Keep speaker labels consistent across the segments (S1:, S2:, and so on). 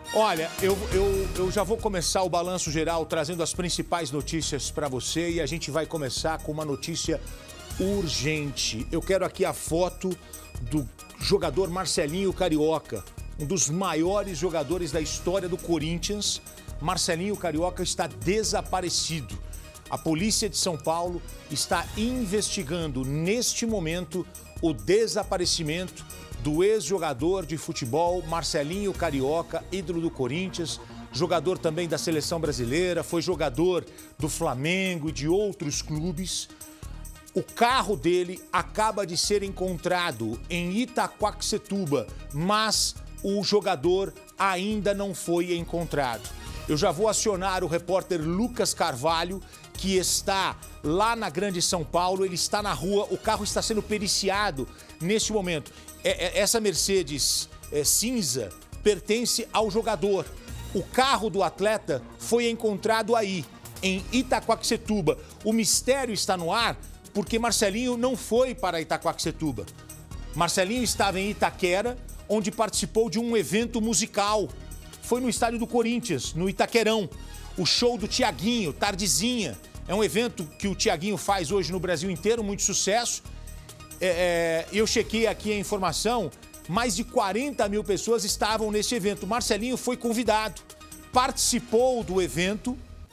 S1: Olha, eu já vou começar o balanço geral trazendo as principais notícias para você e a gente vai começar com uma notícia urgente. Eu quero aqui a foto do jogador Marcelinho Carioca, um dos maiores jogadores da história do Corinthians. Marcelinho Carioca está desaparecido. A polícia de São Paulo está investigando neste momento o desaparecimento do ex-jogador de futebol Marcelinho Carioca, ídolo do Corinthians, jogador também da seleção brasileira, foi jogador do Flamengo e de outros clubes. O carro dele acaba de ser encontrado em Itaquaquecetuba, mas o jogador ainda não foi encontrado. Eu já vou acionar o repórter Lucas Carvalho, que está lá na Grande São Paulo. Ele está na rua, o carro está sendo periciado neste momento. Essa Mercedes cinza pertence ao jogador. O carro do atleta foi encontrado aí, em Itaquaquecetuba. O mistério está no ar porque Marcelinho não foi para Itaquaquecetuba. Marcelinho estava em Itaquera, onde participou de um evento musical. Foi no estádio do Corinthians, no Itaquerão. O show do Tiaguinho, Tardezinha. É um evento que o Tiaguinho faz hoje no Brasil inteiro, muito sucesso. Eu chequei aqui a informação, mais de 40 mil pessoas estavam nesse evento. Marcelinho foi convidado, participou do evento,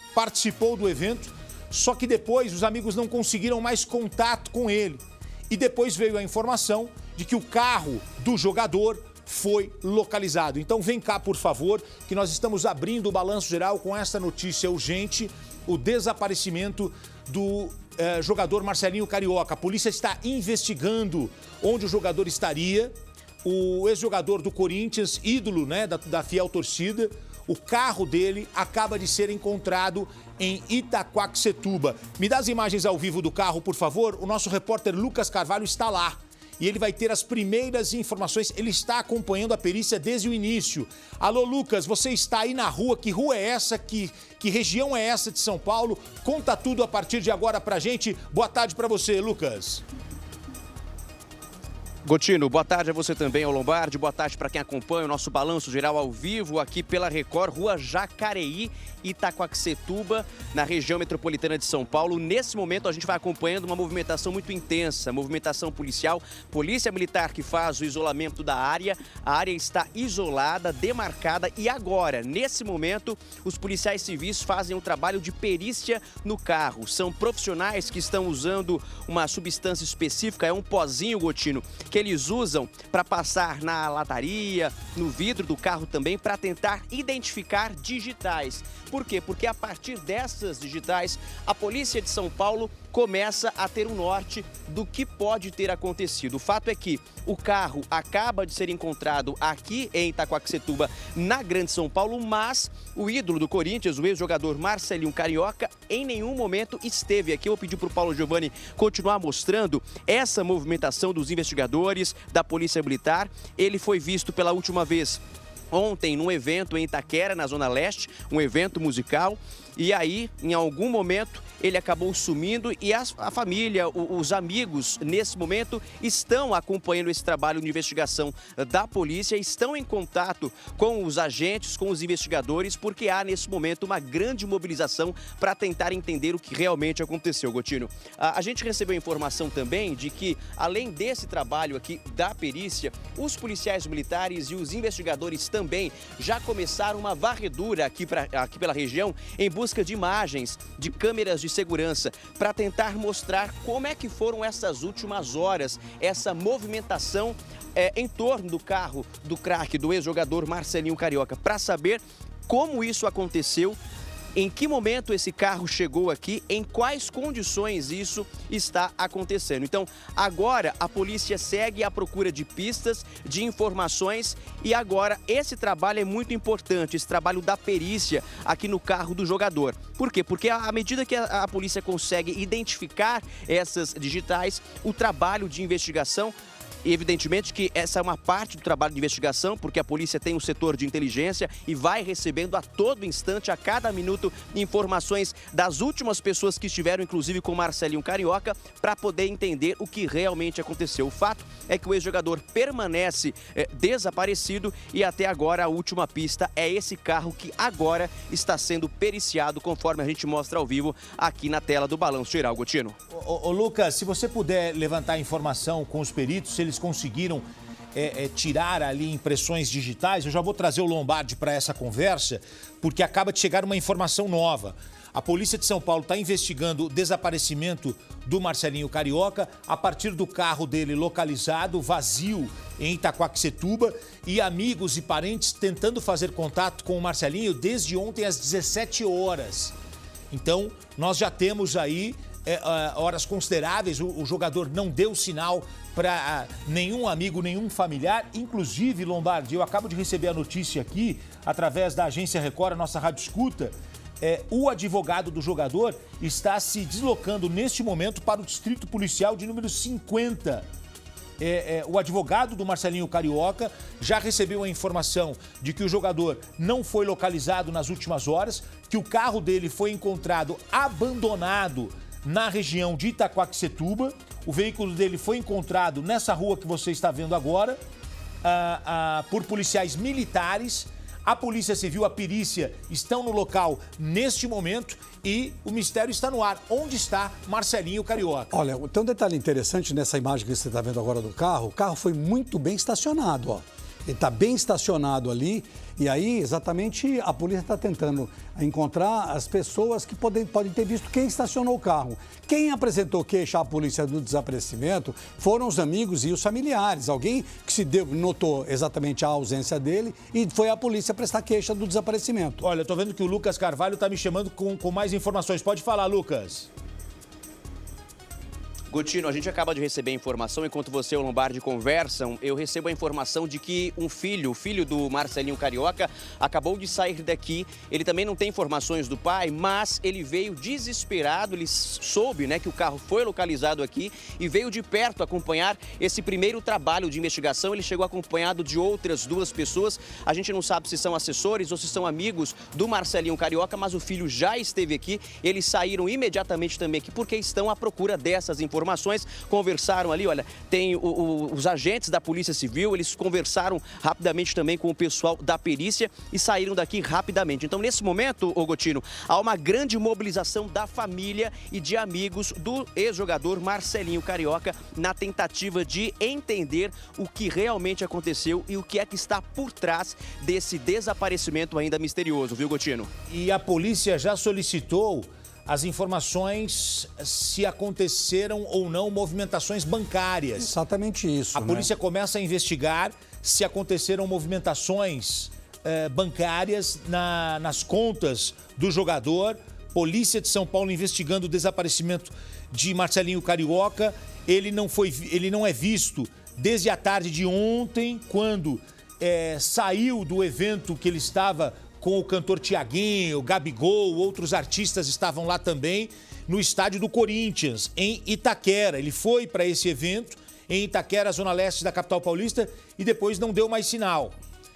S1: só que depois os amigos não conseguiram mais contato com ele. E depois veio a informação de que o carro do jogador foi localizado. Então vem cá, por favor, que nós estamos abrindo o balanço geral com essa notícia urgente, o desaparecimento do jogador Marcelinho Carioca. A polícia está investigando onde o jogador estaria. O ex-jogador do Corinthians, ídolo, né, da fiel torcida, o carro dele acaba de ser encontrado em Itaquaquecetuba. Me dá as imagens ao vivo do carro, por favor. O nosso repórter Lucas Carvalho está lá. E ele vai ter as primeiras informações. Ele está acompanhando a perícia desde o início. Alô, Lucas, você está aí na rua. Que rua é essa? Que região é essa de São Paulo? Conta tudo a partir de agora pra gente. Boa tarde pra você, Lucas.
S2: Gotino, boa tarde a você também, ao Lombardi. Boa tarde para quem acompanha o nosso balanço geral ao vivo aqui pela Record, Rua Jacareí, Itaquaquecetuba, na região metropolitana de São Paulo. Nesse momento a gente vai acompanhando uma movimentação muito intensa, movimentação policial, polícia militar que faz o isolamento da área. A área está isolada, demarcada e agora, nesse momento, os policiais civis fazem um trabalho de perícia no carro. São profissionais que estão usando uma substância específica, é um pozinho, Gotino, que eles usam para passar na lataria, no vidro do carro também, para tentar identificar digitais. Por quê? Porque a partir dessas digitais, a polícia de São Paulo começa a ter um norte do que pode ter acontecido. O fato é que o carro acaba de ser encontrado aqui em Itaquaquecetuba, na Grande São Paulo, mas o ídolo do Corinthians, o ex-jogador Marcelinho Carioca, em nenhum momento esteve aqui. Eu vou pedir para o Paulo Giovanni continuar mostrando essa movimentação dos investigadores, da Polícia Militar. Ele foi visto pela última vez ontem num evento em Itaquera, na Zona Leste, um evento musical. E aí, em algum momento, ele acabou sumindo e a família, os amigos, nesse momento, estão acompanhando esse trabalho de investigação da polícia, estão em contato com os agentes, com os investigadores, porque há, nesse momento, uma grande mobilização para tentar entender o que realmente aconteceu, Gotino. A gente recebeu informação também de que, além desse trabalho aqui da perícia, os policiais militares e os investigadores também já começaram uma varredura aqui pela região em busca de imagens de câmeras de segurança para tentar mostrar como é que foram essas últimas horas, essa movimentação em torno do carro do craque, do ex-jogador Marcelinho Carioca, para saber como isso aconteceu, em que momento esse carro chegou aqui, em quais condições isso está acontecendo. Então, agora a polícia segue à procura de pistas, de informações e agora esse trabalho é muito importante, esse trabalho da perícia aqui no carro do jogador. Por quê? Porque à medida que a polícia consegue identificar essas digitais, o trabalho de investigação evidentemente que essa é uma parte do trabalho de investigação, porque a polícia tem um setor de inteligência e vai recebendo a todo instante, a cada minuto, informações das últimas pessoas que estiveram, inclusive com Marcelinho Carioca, para poder entender o que realmente aconteceu. O fato é que o ex-jogador permanece desaparecido e até agora a última pista é esse carro que agora está sendo periciado, conforme a gente mostra ao vivo aqui na tela do Balanço Geral. Gotino.
S1: Ô Lucas, se você puder levantar informação com os peritos, se eles conseguiram tirar ali impressões digitais, eu já vou trazer o Lombardi para essa conversa, porque acaba de chegar uma informação nova. A Polícia de São Paulo está investigando o desaparecimento do Marcelinho Carioca a partir do carro dele localizado, vazio, em Itaquaquecetuba, e amigos e parentes tentando fazer contato com o Marcelinho desde ontem às 17 horas. Então, nós já temos aí horas consideráveis, o jogador não deu sinal para nenhum amigo, nenhum familiar. Inclusive, Lombardi, eu acabo de receber a notícia aqui, através da Agência Record, a nossa rádio escuta, o advogado do jogador está se deslocando neste momento para o Distrito Policial de número 50. O advogado do Marcelinho Carioca já recebeu a informação de que o jogador não foi localizado nas últimas horas, que o carro dele foi encontrado abandonado na região de Itaquaquecetuba. O veículo dele foi encontrado nessa rua que você está vendo agora, por policiais militares. A Polícia Civil, a perícia estão no local neste momento e o mistério está no ar. Onde está Marcelinho Carioca?
S3: Olha, tem um detalhe interessante nessa imagem que você está vendo agora do carro. O carro foi muito bem estacionado, ó. Ele está bem estacionado ali e aí exatamente a polícia está tentando encontrar as pessoas que podem ter visto quem estacionou o carro. Quem apresentou queixa à polícia do desaparecimento foram os amigos e os familiares. Alguém que notou exatamente a ausência dele e foi à polícia prestar queixa do desaparecimento.
S1: Olha, eu estou vendo que o Lucas Carvalho está me chamando com mais informações. Pode falar, Lucas.
S2: Gotino, a gente acaba de receber a informação, enquanto você e o Lombardi conversam, eu recebo a informação de que o filho do Marcelinho Carioca, acabou de sair daqui. Ele também não tem informações do pai, mas ele veio desesperado, ele soube, né, que o carro foi localizado aqui e veio de perto acompanhar esse primeiro trabalho de investigação. Ele chegou acompanhado de outras duas pessoas. A gente não sabe se são assessores ou se são amigos do Marcelinho Carioca, mas o filho já esteve aqui. Eles saíram imediatamente também aqui porque estão à procura dessas informações. Conversaram ali, olha, tem os agentes da Polícia Civil, eles conversaram rapidamente também com o pessoal da perícia e saíram daqui rapidamente. Então, nesse momento, Gotino, há uma grande mobilização da família e de amigos do ex-jogador Marcelinho Carioca na tentativa de entender o que realmente aconteceu e o que é que está por trás desse desaparecimento ainda misterioso, viu, Gotino?
S1: E a polícia já solicitou as informações se aconteceram ou não movimentações bancárias.
S3: Exatamente isso.
S1: A polícia começa a investigar se aconteceram movimentações bancárias nas contas do jogador. Polícia de São Paulo investigando o desaparecimento de Marcelinho Carioca. Ele não é visto desde a tarde de ontem, quando saiu do evento que ele estava com o cantor Thiaguinho, Gabigol, outros artistas estavam lá também, no estádio do Corinthians, em Itaquera. Ele foi para esse evento em Itaquera, zona leste da capital paulista, e depois não deu mais sinal.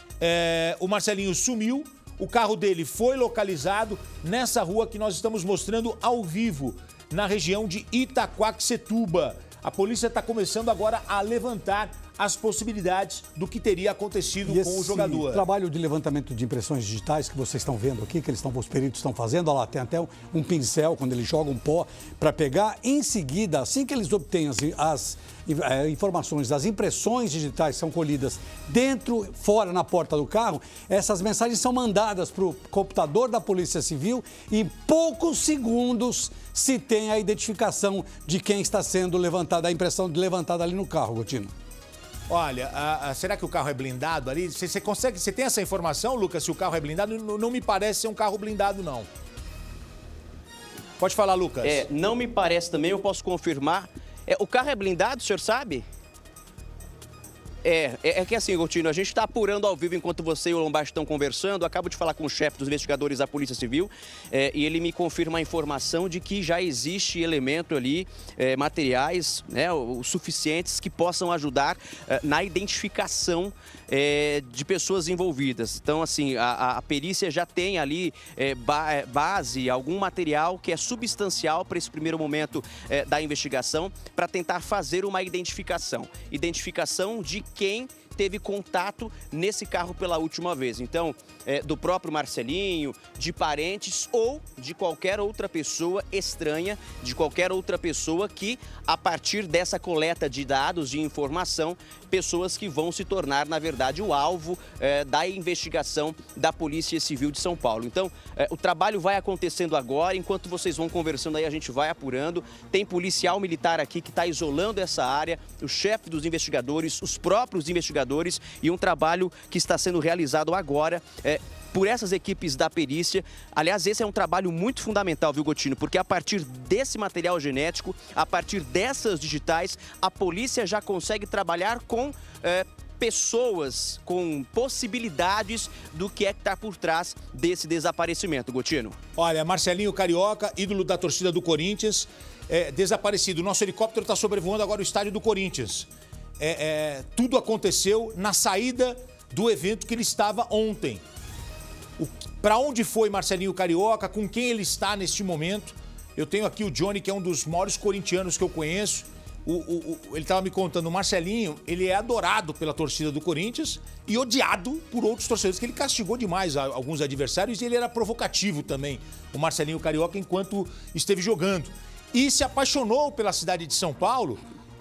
S1: O Marcelinho sumiu, o carro dele foi localizado nessa rua que nós estamos mostrando ao vivo, na região de Itaquaquecetuba. A polícia está começando agora a levantar as possibilidades do que teria acontecido com o jogador.
S3: Esse trabalho de levantamento de impressões digitais que vocês estão vendo aqui, que os peritos estão fazendo, olha lá, tem até um pincel quando eles jogam pó para pegar. Em seguida, assim que eles obtêm as informações, as impressões digitais são colhidas dentro, fora, na porta do carro, essas mensagens são mandadas para o computador da Polícia Civil e em poucos segundos se tem a identificação de quem está sendo levantada, a impressão levantada ali no carro, Gotino.
S1: Olha, será que o carro é blindado ali? Você tem essa informação, Lucas, se o carro é blindado? Não me parece ser um carro blindado, não. Pode falar, Lucas.
S2: Não me parece também, eu posso confirmar. O carro é blindado, o senhor sabe? É que assim, Gotino, a gente está apurando ao vivo enquanto você e o Lombardi estão conversando. Eu acabo de falar com o chefe dos investigadores da Polícia Civil e ele me confirma a informação de que já existe elemento ali, materiais, né, os suficientes que possam ajudar na identificação de pessoas envolvidas. Então, assim, a perícia já tem ali base, algum material que é substancial para esse primeiro momento da investigação, para tentar fazer uma identificação de quem teve contato nesse carro pela última vez. Então, do próprio Marcelinho, de parentes ou de qualquer outra pessoa estranha, de qualquer outra pessoa que, a partir dessa coleta de dados, de informação, pessoas que vão se tornar, na verdade, o alvo da investigação da Polícia Civil de São Paulo. Então, o trabalho vai acontecendo agora, enquanto vocês vão conversando aí, a gente vai apurando. Tem policial militar aqui que está isolando essa área, o chefe dos investigadores, os próprios investigadores, e um trabalho que está sendo realizado agora por essas equipes da perícia. Aliás, esse é um trabalho muito fundamental, viu, Gotino? Porque a partir desse material genético, a partir dessas digitais, a polícia já consegue trabalhar com pessoas, com possibilidades do que é que está por trás desse desaparecimento, Gotino.
S1: Olha, Marcelinho Carioca, ídolo da torcida do Corinthians, desaparecido. Nosso helicóptero está sobrevoando agora o estádio do Corinthians. Tudo aconteceu na saída do evento que ele estava ontem. Para onde foi Marcelinho Carioca, com quem ele está neste momento? Eu tenho aqui o Johnny, que é um dos maiores corintianos que eu conheço. Ele estava me contando, o Marcelinho, ele é adorado pela torcida do Corinthians e odiado por outros torcedores, que ele castigou demais alguns adversários e ele era provocativo também, o Marcelinho Carioca, enquanto esteve jogando. E se apaixonou pela cidade de São Paulo,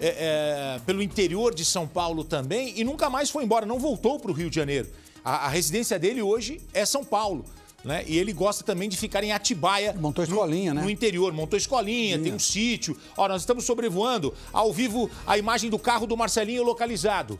S1: pelo interior de São Paulo também, e nunca mais foi embora, não voltou para o Rio de Janeiro. A residência dele hoje é São Paulo, né? E ele gosta também de ficar em Atibaia.
S3: Montou escolinha, né?
S1: No interior, montou escolinha, tem um sítio. Ó, nós estamos sobrevoando ao vivo a imagem do carro do Marcelinho localizado.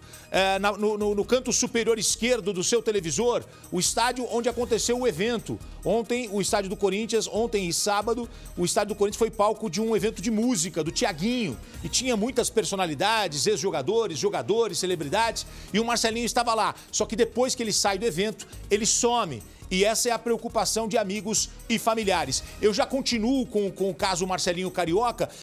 S1: No canto superior esquerdo do seu televisor, o estádio onde aconteceu o evento. Ontem, o estádio do Corinthians, ontem e sábado, o estádio do Corinthians foi palco de um evento de música, do Thiaguinho. E tinha muitas personalidades, ex-jogadores, jogadores, celebridades. E o Marcelinho estava lá. Só que depois que ele sai do evento, ele some. E essa é a preocupação de amigos e familiares. Eu já continuo com o caso Marcelinho Carioca,